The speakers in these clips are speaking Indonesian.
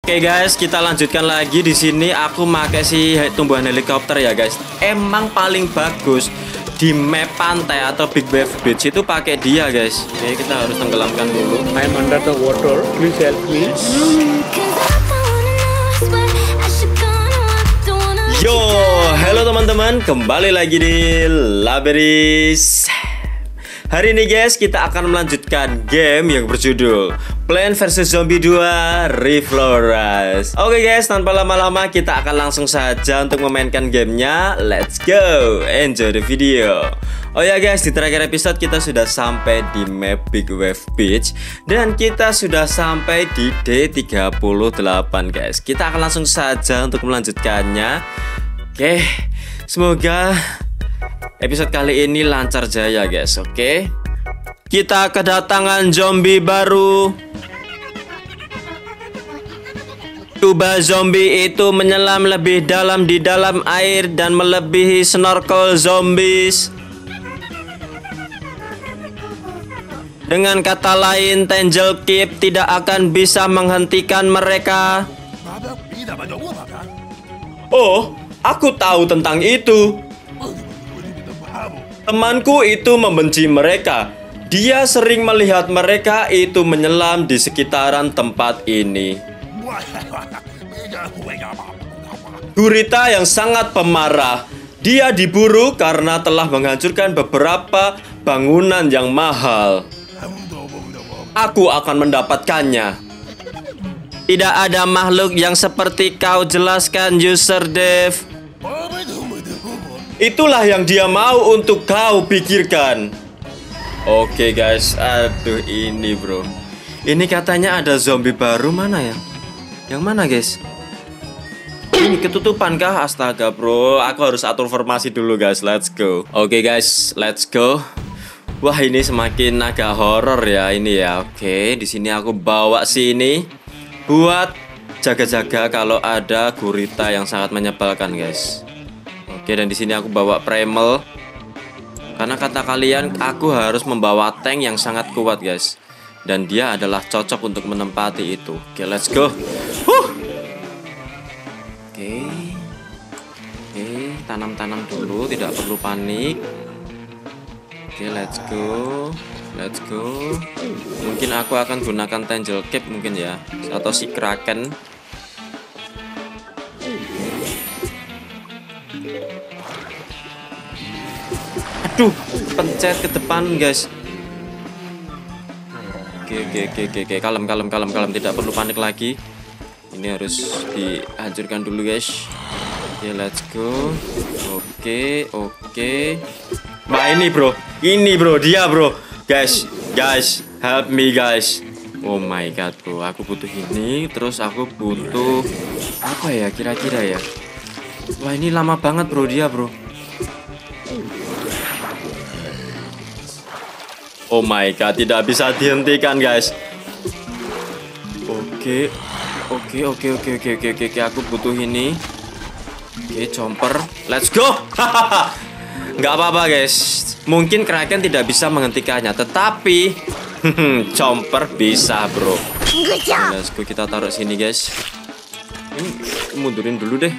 Oke guys, kita lanjutkan lagi di sini. Aku pakai si tumbuhan helikopter ya guys. Emang paling bagus di map pantai atau Big Wave Beach itu pakai dia guys. Oke, kita harus tenggelamkan dulu. I'm under the water. Please help me. Yo, halo teman-teman, kembali lagi di Laberis. Hari ini guys, kita akan melanjutkan game yang berjudul Plants vs Zombie 2 Refloras. Oke guys, tanpa lama-lama kita akan langsung saja untuk memainkan gamenya. Let's go, enjoy the video. Oh ya guys, di terakhir episode kita sudah sampai di map Big Wave Beach dan kita sudah sampai di D38 guys. Kita akan langsung saja untuk melanjutkannya. Oke, semoga episode kali ini lancar jaya guys. Oke, kita kedatangan zombie baru. Coba zombie itu menyelam lebih dalam di dalam air dan melebihi snorkel zombies. Dengan kata lain, Tangle Keep tidak akan bisa menghentikan mereka. Oh, aku tahu tentang itu. Temanku itu membenci mereka. Dia sering melihat mereka itu menyelam di sekitaran tempat ini. Gurita yang sangat pemarah. Dia diburu karena telah menghancurkan beberapa bangunan yang mahal. Aku akan mendapatkannya. Tidak ada makhluk yang seperti kau jelaskan, user Dev. Itulah yang dia mau untuk kau pikirkan. Oke guys, aduh ini bro. Ini katanya ada zombie baru, mana ya? Yang mana guys? Ini ketutupan kah? Astaga bro, aku harus atur formasi dulu guys. Let's go. Oke guys, let's go. Wah ini semakin agak horor ya ini ya. Oke, di sini aku bawa sini buat jaga-jaga kalau ada gurita yang sangat menyebalkan guys. Oke, dan di sini aku bawa Primal karena kata kalian aku harus membawa tank yang sangat kuat guys. Dan dia adalah cocok untuk menempati itu. Oke, let's go. Oke, tanam-tanam dulu, tidak perlu panik. Oke, let's go. Let's go. Mungkin aku akan gunakan Tangle Keep mungkin ya, atau si Kraken. Aduh, pencet ke depan guys. Oke, kalem, tidak perlu panik lagi. Ini harus dihancurkan dulu guys. Oke, let's go. Oke. Nah ini bro, dia bro. Guys, help me guys. Oh my god bro, aku butuh ini. Terus aku butuh apa ya kira-kira ya. Wah ini lama banget bro dia bro. Oh my god, tidak bisa dihentikan guys. Oke, aku butuh ini. Oke, chomper, let's go. Nggak apa-apa guys. Mungkin Kraken tidak bisa menghentikannya, tetapi chomper bisa bro. Let's go, kita taruh sini guys. Ini mundurin dulu deh.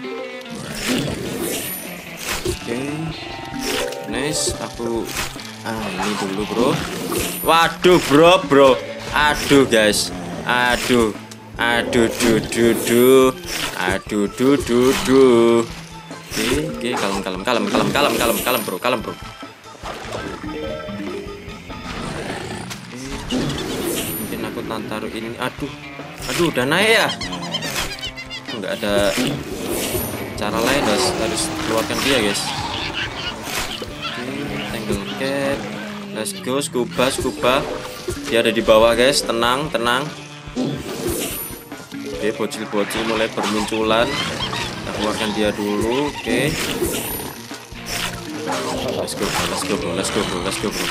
Oke, nice. Aku ini dulu bro. Waduh bro. Aduh guys. Aduh. Oke, kalem bro. Mungkin aku taruh ini. Aduh, udah naik ya. Nggak ada cara lain, harus keluarkan dia guys. Tangle Cap. Let's go, scuba. Dia ada di bawah guys, tenang. Oke, bocil mulai bermunculan. Kita keluarkan dia dulu. Oke. Let's go bro.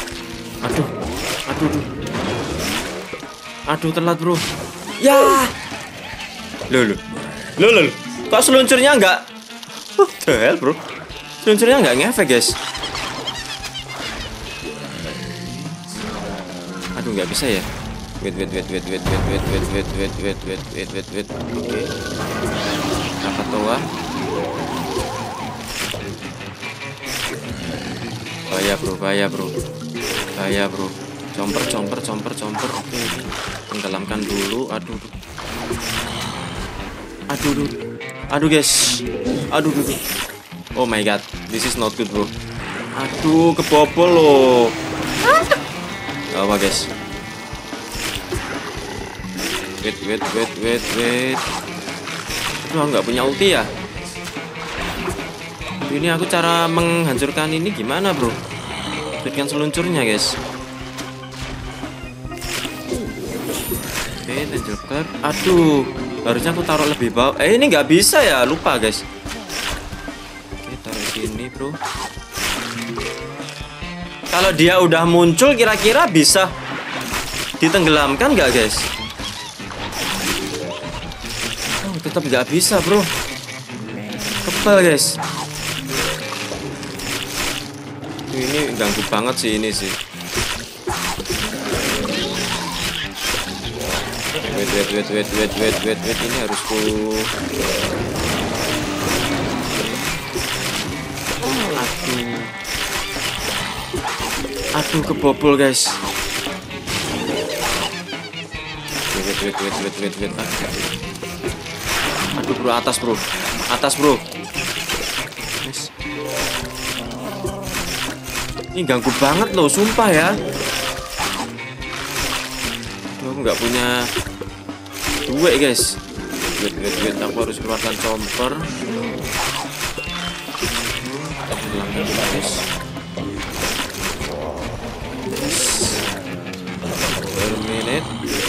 Aduh, telat bro. Ya. Loh. Kok seluncurnya enggak? What the hell bro? Seluncurnya enggak ngefek guys. Aduh, nggak bisa ya. Wait. Oke. Krakatoa. Bahaya bro. Comper. Oke. Tenggelamkan dulu. Aduh guys. Aduh. Oh my god, this is not good bro. Aduh, kebobol loh. Gak apa guys. Wait. Aduh, nggak punya ulti ya. Ini aku cara menghancurkan ini gimana bro? Berikan seluncurnya guys. Oke, Angel Clap. Aduh, harusnya aku taruh lebih bawah. Ini nggak bisa ya, lupa guys. Oke, taruh sini bro. Kalau dia udah muncul kira-kira bisa ditenggelamkan nggak guys? Oh, tetap nggak bisa bro. Kebal guys. Ini ganggu banget sih ini sih. Wait. Ini harus Aduh, kebobol guys. Wait. Aduh bro, atas bro. Yes. Ini ganggu banget loh, sumpah ya. Aduh, aku nggak punya duit guys. Wait, aku harus keluarkan chomper. Minute.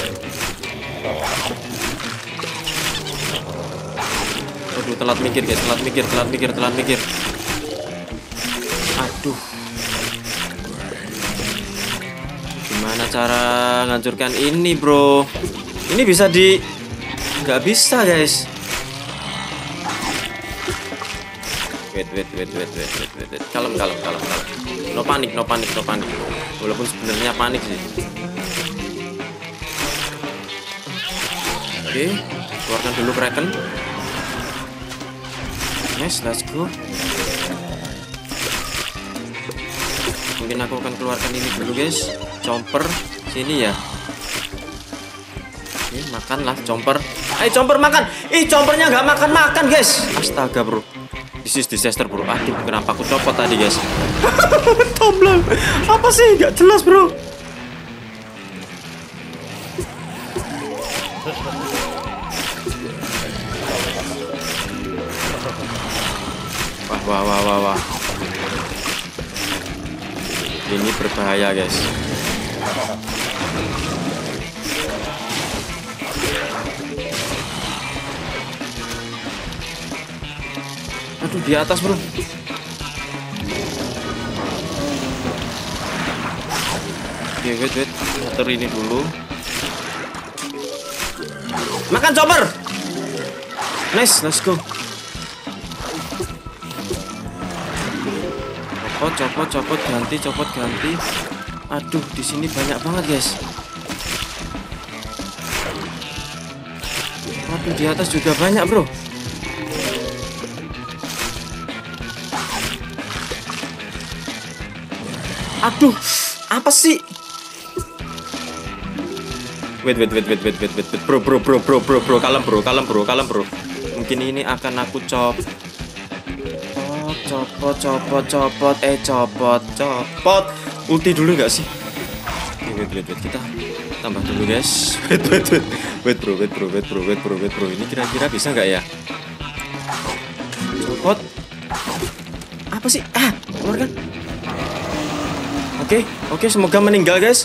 Aduh, telat mikir guys, telat mikir. Aduh. Gimana cara ngancurkan ini, bro? Ini bisa nggak bisa, guys. Wait. Kalem. No panik. Walaupun sebenarnya panik sih. Oke, keluarkan dulu Kraken. Yes, let's go. Mungkin aku akan keluarkan ini dulu guys. Chomper sini ya. Oke, makanlah Chomper. Ayo Chomper makan. Chompernya nggak makan guys. Astaga bro, this is disaster bro. Aduh, kenapa aku copot tadi guys? Tombol apa sih? Nggak jelas bro. Wah. Ini berbahaya guys. Aduh, di atas bro. Oke, wait. Atur ini dulu. Makan chopper. Nice, let's go. Copot ganti. Aduh, di sini banyak banget guys. Aduh, di atas juga banyak bro. Aduh, apa sih? Wait, bro, kalem bro. Mungkin ini akan aku copot. Copot. Ulti dulu nggak sih? Wait, kita tambah dulu guys. Wait bro. Ini kira-kira bisa nggak ya? Copot. Apa sih? Keluarkan. Oke, semoga meninggal guys.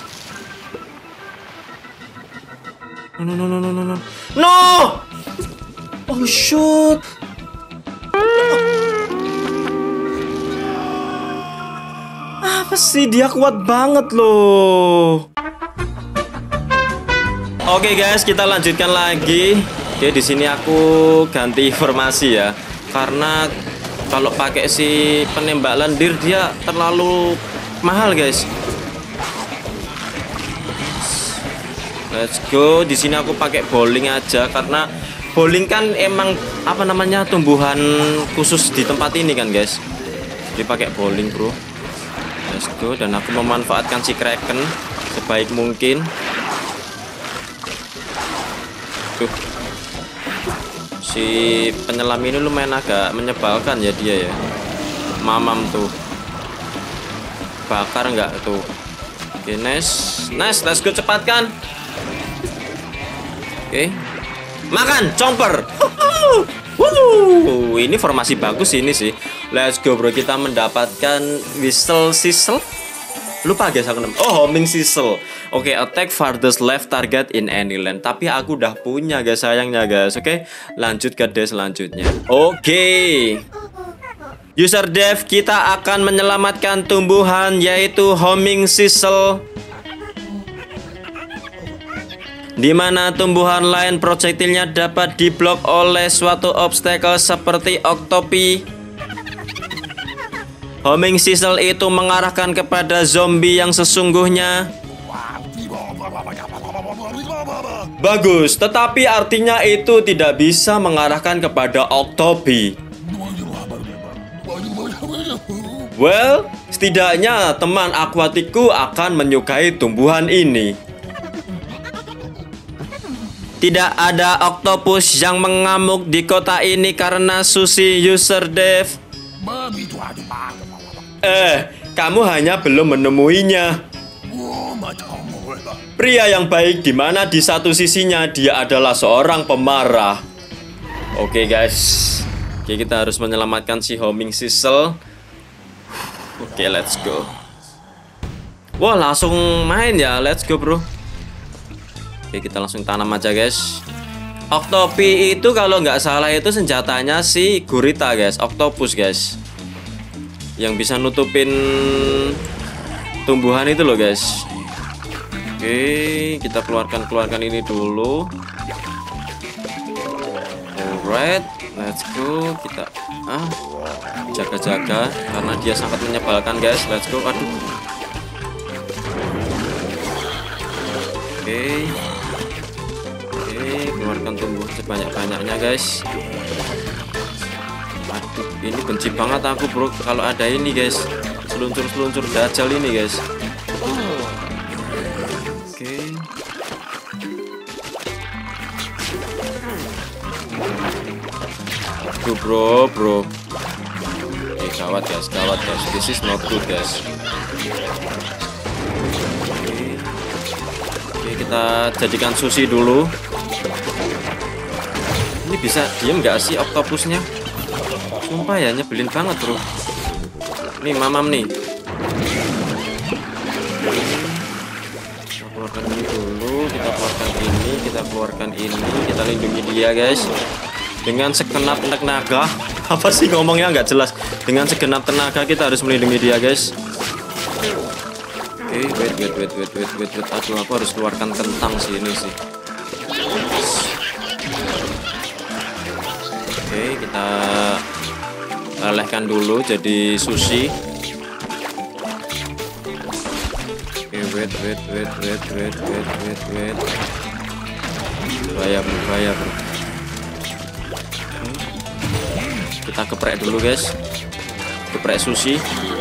No. Oh shoot. Apa sih, dia kuat banget loh. Oke guys, kita lanjutkan lagi. Oke, di sini aku ganti formasi ya. Karena kalau pakai si penembak lendir dia terlalu mahal guys. Let's go. Di sini aku pakai bowling aja karena bowling kan emang apa namanya tumbuhan khusus di tempat ini kan guys. Jadi pakai bowling bro. Let's go. Dan aku memanfaatkan si kraken sebaik mungkin. Tuh. Si penyelam ini lumayan agak menyebalkan ya dia ya. Mamam tuh. Bakar nggak tuh? Oke, nice, let's go cepatkan. Oke, makan, chomper. Ini formasi bagus ini sih. Let's go bro, kita mendapatkan whistle sizzle. Lupa guys aku namanya. Oh, homing sizzle. Oke, attack farthest left target in any land. Tapi aku udah punya guys sayangnya guys. Oke, lanjut ke day selanjutnya. Oke. User dev, kita akan menyelamatkan tumbuhan yaitu homing sizzle, di mana tumbuhan lain projektilnya dapat diblok oleh suatu obstacle seperti oktopi. Homing sizzle itu mengarahkan kepada zombie yang sesungguhnya. Bagus, tetapi artinya itu tidak bisa mengarahkan kepada oktopi. Well, setidaknya teman akuatikku akan menyukai tumbuhan ini. Tidak ada oktopus yang mengamuk di kota ini karena sushi user dev. Kamu hanya belum menemuinya. Pria yang baik di mana di satu sisinya dia adalah seorang pemarah. Oke guys. Oke, kita harus menyelamatkan si homing sizzle. Oke, let's go. Wah, langsung main ya. Let's go, bro. Oke, kita langsung tanam aja, guys. Oktopi itu kalau nggak salah itu senjatanya si gurita, guys. Oktopus, guys. Yang bisa nutupin tumbuhan itu loh, guys. Oke, kita keluarkan ini dulu. Alright, let's go. Kita jaga-jaga karena dia sangat menyebalkan guys. Let's go. Aduh. Oke, keluarkan tumbuh sebanyak-banyaknya guys. Aduh, ini benci banget aku bro kalau ada ini guys, seluncur dajjal ini guys. Oke. Aduh bro. Gawat guys, this is not good guys. Oke, kita jadikan sushi dulu. Ini bisa diem nggak sih oktopusnya? Sumpah ya nyebelin banget bro. Nih mamam nih. Kita keluarkan ini dulu, kita keluarkan ini, kita lindungi dia guys. Dengan segenap tenaga. Apa sih ngomongnya nggak jelas. Dengan segenap tenaga kita harus melindungi dia guys. Oke, wait. Aduh, aku harus keluarkan kentang sih ini sih. Oke, kita lelehkan dulu jadi sushi. Oke, wait. Bahaya bro. Kita geprek dulu guys, geprek sushi.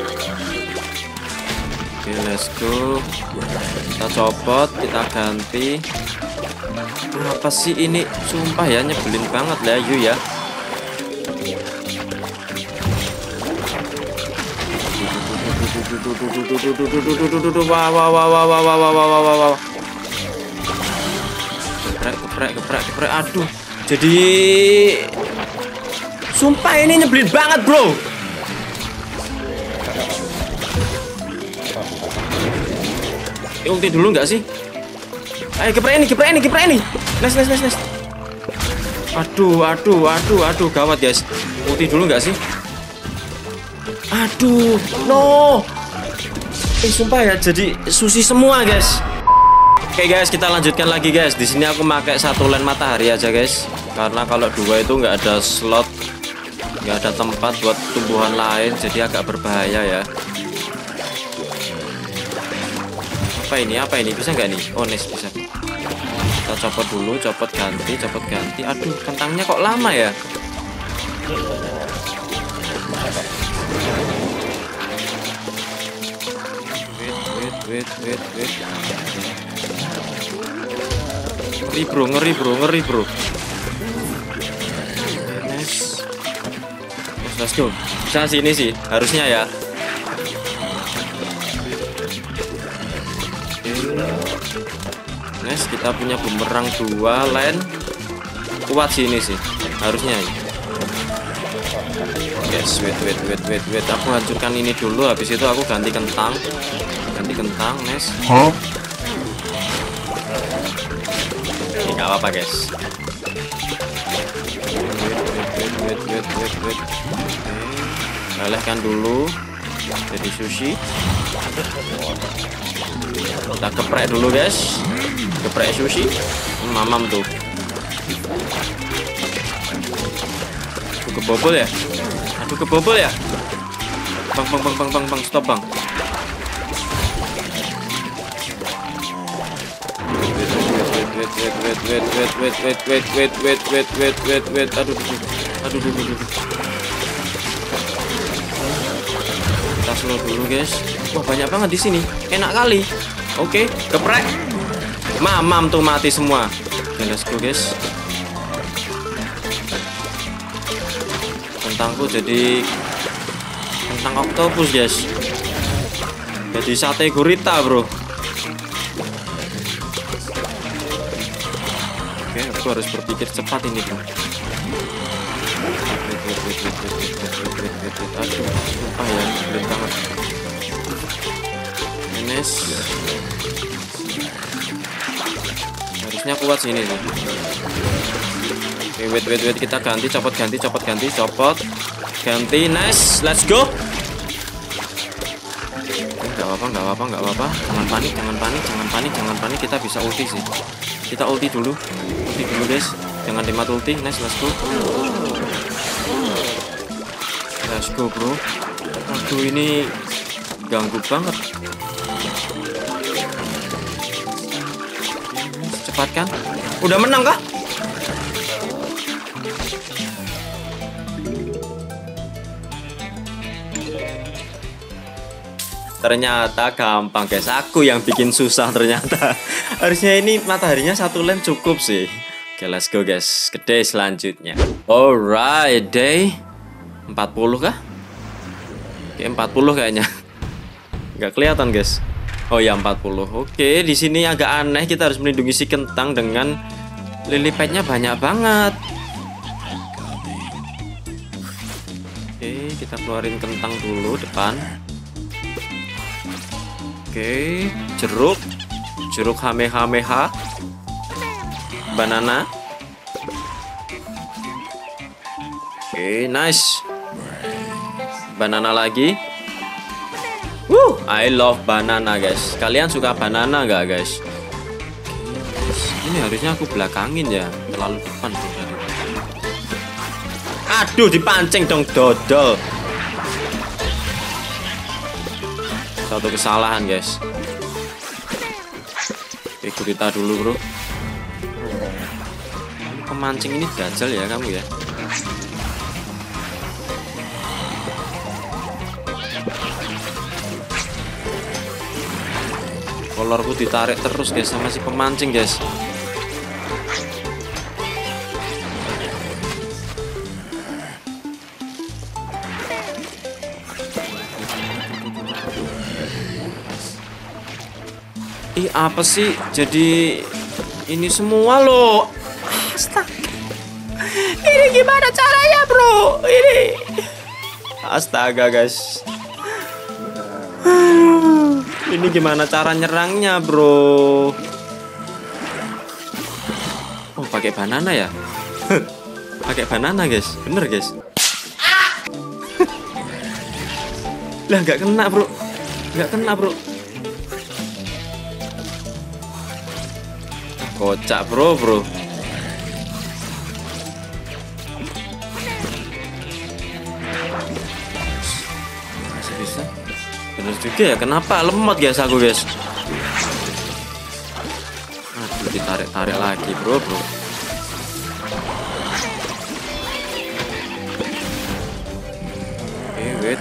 Oke, let's go. Kita copot, kita ganti. Apa sih ini? Sumpah ya nyebelin banget lah you ya. Wow. Geprek. Aduh, jadi sumpah ini nyebelin banget bro. Ulti dulu nggak sih? Ayo geprek ini. Nice. Aduh, gawat guys. Ulti dulu nggak sih? Aduh, no. Sumpah ya jadi sushi semua guys. Oke guys, kita lanjutkan lagi guys. Di sini aku pakai satu lane matahari aja guys. Karena kalau dua itu nggak ada slot, nggak ada tempat buat tumbuhan lain, jadi agak berbahaya ya. Apa ini? Bisa nggak nih? Oh, nice, bisa. Kita copot dulu, copot ganti. Aduh, kentangnya kok lama ya? Wait. Ngeri bro. Nice. Let's go. Bisa sini sih, harusnya ya. Nice, kita punya bumerang 2 land. Kuat sini sih, harusnya. Guys, wait. Aku hancurkan ini dulu, habis itu aku ganti kentang. Nice. Ini nggak apa-apa guys. Wait. Lelehkan dulu jadi sushi. Kita geprek dulu guys. Geprek sushi. Mamam tuh. Kebobol ya. Aduh kebobol ya. Bang, stop bang. Wait. Aduh. Kita slow dulu guys. Wah banyak banget di sini. Enak kali. Oke, geprek. Mamam tuh mati semua. Oke, let's go guys. Kentangku jadi kentang oktopus guys. Jadi sate gurita bro. Oke, aku harus berpikir cepat ini bro. Aduh, sumpah ya, berat banget. Enes. Harusnya kuat sini nih. Oke, wait, kita ganti, copot ganti, nice, let's go. Nggak apa-apa. Jangan panik, kita bisa ulti sih. Kita ulti dulu guys. Jangan dimat ulti, nice, let's go bro. Aduh ini ganggu banget. Cepat kan? Udah menang kah? Ternyata gampang guys. Aku yang bikin susah ternyata. Harusnya ini mataharinya 1 lane cukup sih. Oke, let's go guys. Ke day selanjutnya. Alright, day 40 kah? Oke, 40 kayaknya. Nggak kelihatan guys. Oh ya 40. Oke, di sini agak aneh. Kita harus melindungi si kentang dengan lily padnya banyak banget. Oke, kita keluarin kentang dulu depan. Oke, jeruk hameha, banana. Oke, nice. Banana lagi. I love banana guys. Kalian suka banana nggak guys? Ini harusnya aku belakangin ya, terlalu depan tuh tadi. Aduh, dipancing dong dodol. Satu kesalahan guys. Oke, gurita dulu bro. Pemancing ini dajal ya kamu ya. Kolorku ditarik terus guys sama si pemancing guys. Ih, apa sih jadi ini semua loh? Astaga. Ini gimana caranya bro? Ini astaga guys. Ini gimana cara nyerangnya bro? Oh, pakai banana ya? Pakai banana guys, bener guys. Lah nggak kena bro, kocak bro. Masih bisa. Bener juga ya, kenapa lemot guys aku guys. Aduh. ditarik-tarik lagi, bro. Oke, wait.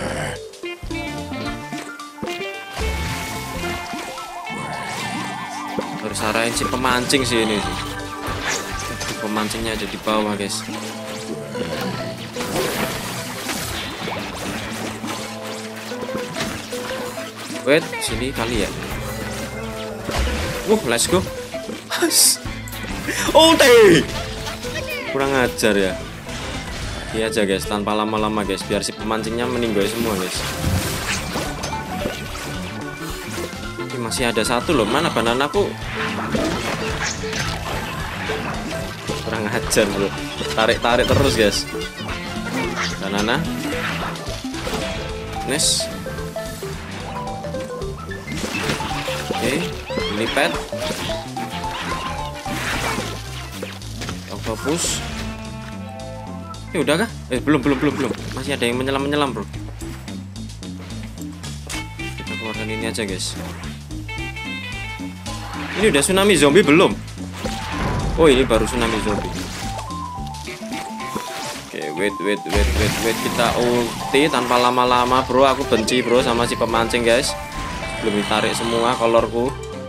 Harus arahin si pemancing sih ini sih. Pemancingnya ada di bawah, guys. Wait, sini kali ya. Let's go. Ulti. Kurang ajar ya. Iya aja guys, tanpa lama-lama guys, biar si pemancingnya meninggal semua guys. Ini masih ada satu loh, mana bananaku? Kurang ajar bro. Tarik-tarik terus guys. Banana. Nice. Oke, ini pet. Octopus. Ini udah kah? Belum. Masih ada yang menyelam bro. Kita keluarkan ini aja guys. Ini udah tsunami zombie belum? Oh, ini baru tsunami zombie. Oke, wait. Kita ulti tanpa lama-lama bro. Aku benci bro sama si pemancing guys. Belum ditarik semua kolorku.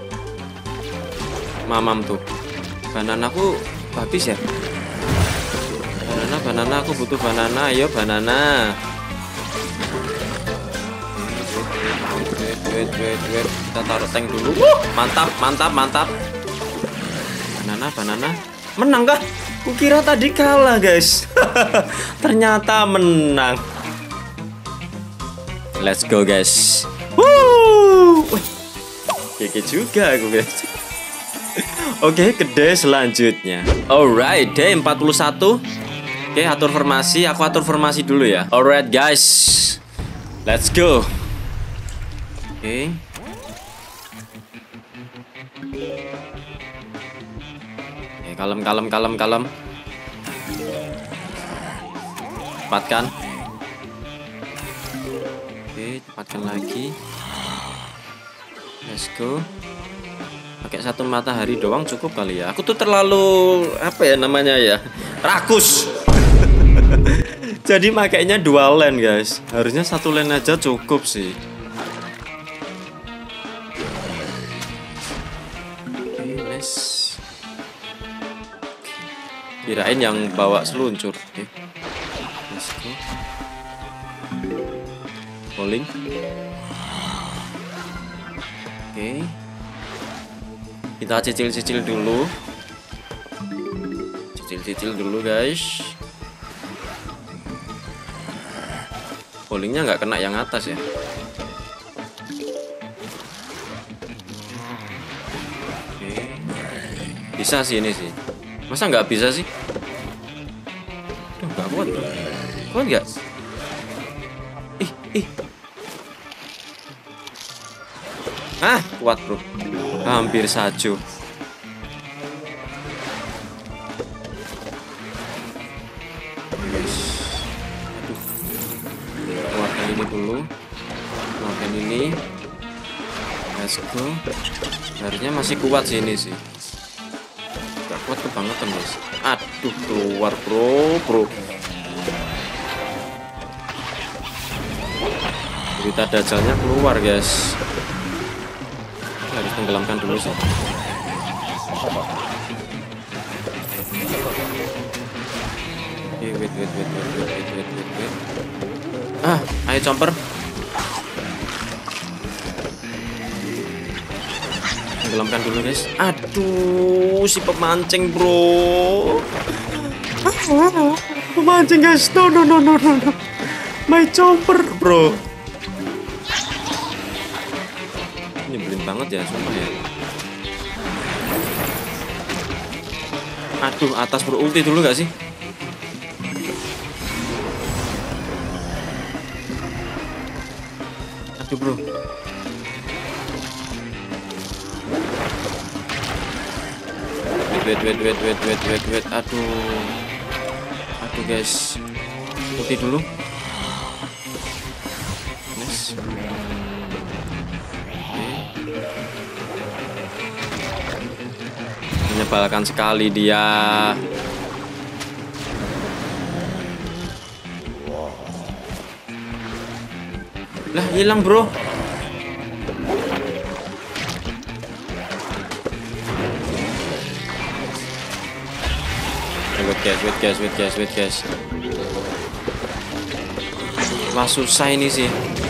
Mamam tuh. Bananaku habis ya. Banana aku butuh banana. Ayo banana. Wait. Kita taruh tank dulu. Mantap. Banana. Menang kah? Kukira tadi kalah guys. Ternyata menang. Let's go guys. Oke juga aku guys. Oke, ke day selanjutnya. Alright, day 41. Oke, atur formasi. Aku atur formasi dulu ya. Alright guys, let's go. Oke. Kalem. Cepatkan. Oke, cepatkan lagi. Let's go. Pakai satu matahari doang cukup kali ya. Aku tuh terlalu apa ya namanya ya, rakus. Jadi makainya dua lane guys. Harusnya satu lane aja cukup sih. Nice. Kirain yang bawa seluncur. Oke. Let's go. Bowling. Oke. Kita cicil dulu. Cicil dulu guys. Bowlingnya nggak kena yang atas ya. Oke. Bisa sih ini sih. Masa nggak bisa sih? Duh, nggak kuat. Kuat nggak? Ih. Kuat bro. Hampir saja. Keluarkan ini dulu. Keluarkan ini. Let's go. Harusnya masih kuat sih ini sih. Gak kuat kebangetan guys. Aduh, keluar bro. Berita dajalnya keluar guys. Harus tenggelamkan dulu sih. Oke, wait. Ayo chomper. Tenggelamkan dulu guys. Aduh, si pemancing bro. Pemancing guys. No. My chomper bro. Nyebelin banget ya, sumpah ya. Aduh, atas bro, ulti dulu gak sih? Aduh bro. Wait. Aduh guys. Ulti dulu. Nice. Menyebalkan sekali dia. Lah hilang bro. Wait guys. Wah susah ini sih.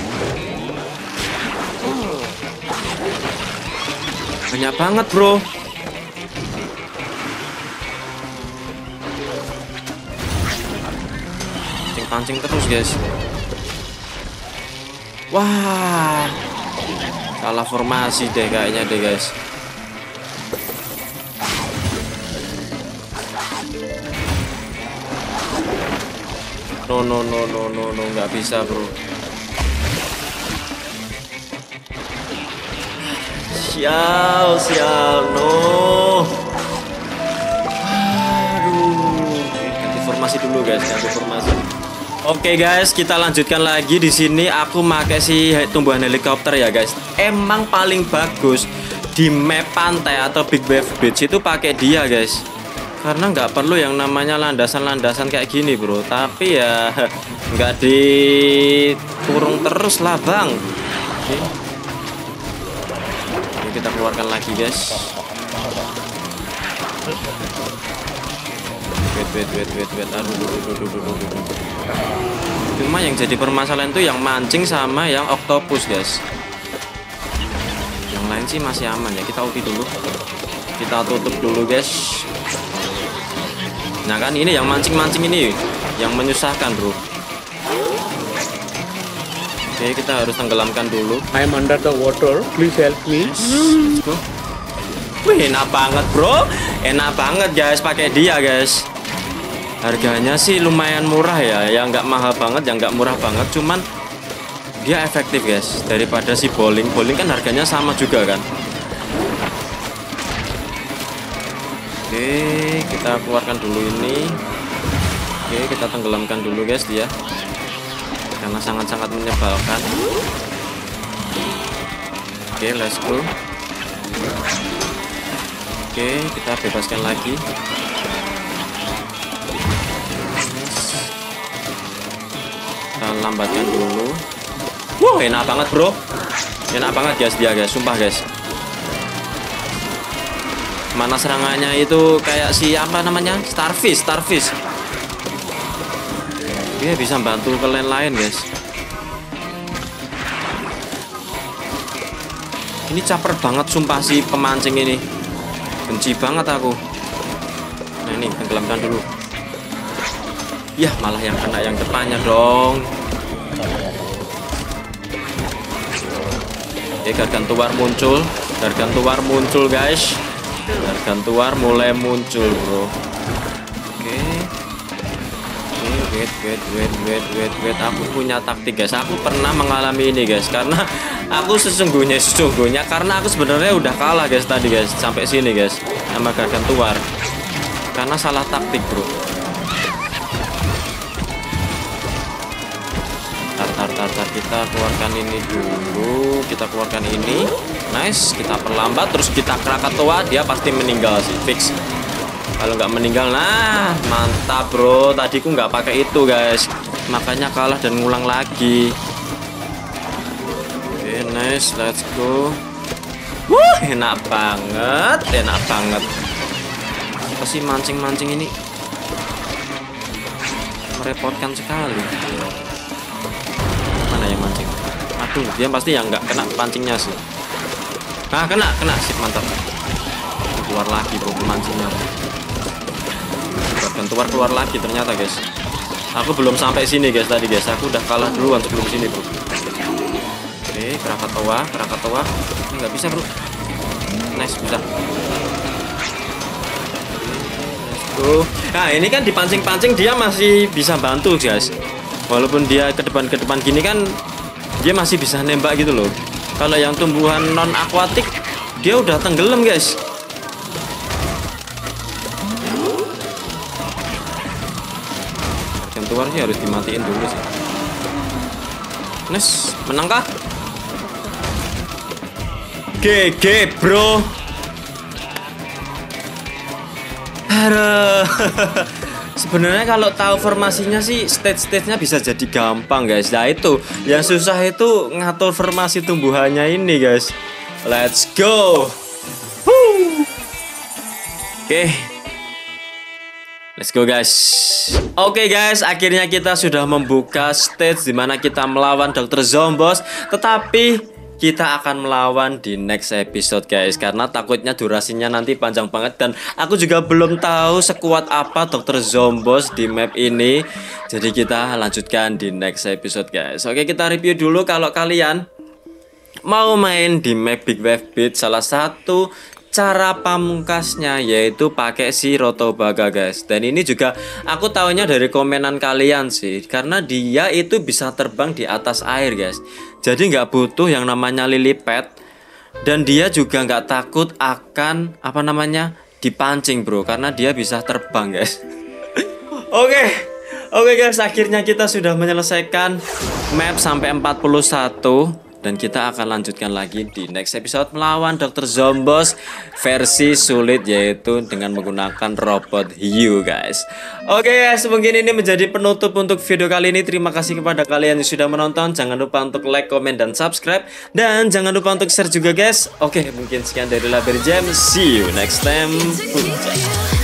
Banyak banget bro. Pancing terus guys. Wah, salah formasi deh kayaknya deh guys. No, nggak bisa bro. Sial, no. Aduh, ganti formasi dulu guys, ganti formasi. Oke guys, kita lanjutkan lagi di sini. Aku pakai si tumbuhan helikopter ya guys. Emang paling bagus di map pantai atau Big Wave Beach itu pakai dia guys. Karena nggak perlu yang namanya landasan-landasan kayak gini bro. Tapi ya nggak dikurung terus lah bang. Oke. Oke, kita keluarkan lagi guys. Wait. Aduh. Cuma yang jadi permasalahan itu yang mancing sama yang octopus guys. Yang lain sih masih aman ya. Kita ulti dulu. Kita tutup dulu guys. Nah kan ini yang mancing-mancing ini yang menyusahkan bro. Oke, kita harus tenggelamkan dulu. I am under the water. Please help me. Wih, enak banget bro. Enak banget guys pakai dia guys. Harganya sih lumayan murah ya, yang nggak mahal banget, yang nggak murah banget, cuman dia efektif guys. Daripada si bowling kan harganya sama juga kan. Oke, kita keluarkan dulu ini. Oke, kita tenggelamkan dulu guys dia, karena sangat-sangat menyebalkan. Oke, let's go. Oke, kita bebaskan lagi. Lambatkan dulu. Wow, enak banget bro. Enak banget guys dia guys, sumpah guys. Mana serangannya itu kayak si apa namanya, starfish. Dia bisa bantu ke lain guys. Ini caper banget sumpah si pemancing ini. Benci banget aku. Nah ini tenggelamkan dulu. Yah malah yang kena yang depannya dong. Oke, gargantuar muncul guys. Gargantuar mulai muncul bro. Oke. Wait. Aku punya taktik guys. Aku pernah mengalami ini guys. Karena aku sesungguhnya karena aku sebenarnya udah kalah guys tadi guys. Sampai sini guys sama gargantuar. Karena salah taktik bro. Tar, kita keluarkan ini dulu. Kita keluarkan ini. Nice, kita perlambat terus kita Krakatoa, dia pasti meninggal sih, fix. Kalau nggak meninggal, nah mantap bro. Tadi ku nggak pakai itu guys, makanya kalah dan ngulang lagi. Oke, nice, let's go. Enak banget. Apa sih mancing ini merepotkan sekali. Mana yang mancing? Aduh, dia pasti yang nggak kena pancingnya sih. Nah, kena sip, mantap. Keluar lagi bro pemancingnya. Gargantuar keluar lagi ternyata guys. Aku belum sampai sini guys tadi guys. Aku udah kalah duluan sebelum sini bro. Oke, Krakatoa. Ini nggak bisa bro. Nice, bisa. Let's go. Nah ini kan dipancing-pancing dia masih bisa bantu guys. Walaupun dia ke depan gini kan dia masih bisa nembak gitu loh. Kalau yang tumbuhan non akuatik dia udah tenggelam guys. Gargantuar sih harus dimatiin dulu sih. Nice, menang kah? GG bro. Aduh. Sebenarnya kalau tahu formasinya sih stage-stage-nya bisa jadi gampang guys. Nah itu yang susah itu ngatur formasi tumbuhannya ini guys. Let's go. Oke. Let's go guys. Oke guys, akhirnya kita sudah membuka stage dimana kita melawan Dr. Zomboss. Tetapi kita akan melawan di next episode guys, karena takutnya durasinya nanti panjang banget. Dan aku juga belum tahu sekuat apa Dr. Zomboss di map ini. Jadi kita lanjutkan di next episode guys. Oke, kita review dulu. Kalau kalian mau main di map Big Wave Beat, salah satu cara pamungkasnya yaitu pakai si Rotobaga guys. Dan ini juga aku tahunya dari komenan kalian sih, karena dia itu bisa terbang di atas air guys. Jadi nggak butuh yang namanya lily pad. Dan dia juga nggak takut akan apa namanya dipancing bro, karena dia bisa terbang guys. Oke guys, akhirnya kita sudah menyelesaikan map sampai 41. Dan kita akan lanjutkan lagi di next episode melawan Dr. Zomboss versi sulit, yaitu dengan menggunakan robot hiu guys. Oke guys, mungkin ini menjadi penutup untuk video kali ini. Terima kasih kepada kalian yang sudah menonton. Jangan lupa untuk like, comment, dan subscribe. Dan jangan lupa untuk share juga guys. Oke, mungkin sekian dari Laber Jam. See you next time.